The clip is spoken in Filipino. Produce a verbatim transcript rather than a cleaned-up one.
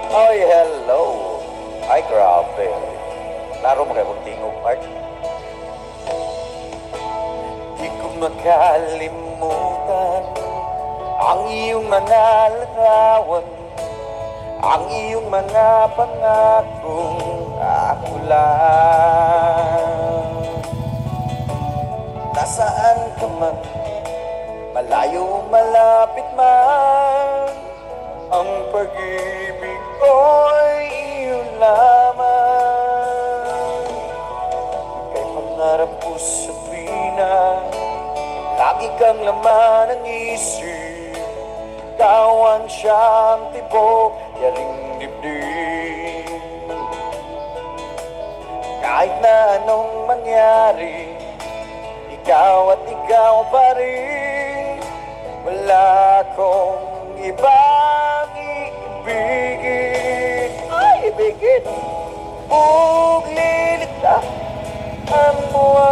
Ay, hello. Ay, grabe. Laro mo kayo kung tingog, Art. Di ko makalimutan ang iyong mga larawan, ang iyong mga pangakong ako lang. Nasaan ka man, malayo malapit man, ang pag-ibig ko'y iyo lamang. Kay pangarap ko sa tuwina, lagi kang laman ng isip. Ikaw ang siyang tibok, yaring dibdib. Kahit na anong mangyari, ikaw at ikaw pa rin. Wala akong ibang iibigin. Ay, ibigin! Huwag lilit ang buwan.